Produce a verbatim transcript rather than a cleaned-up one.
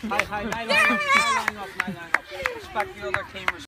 Hi, hi, lie line up, lie line up, lie line up. Respect the other team.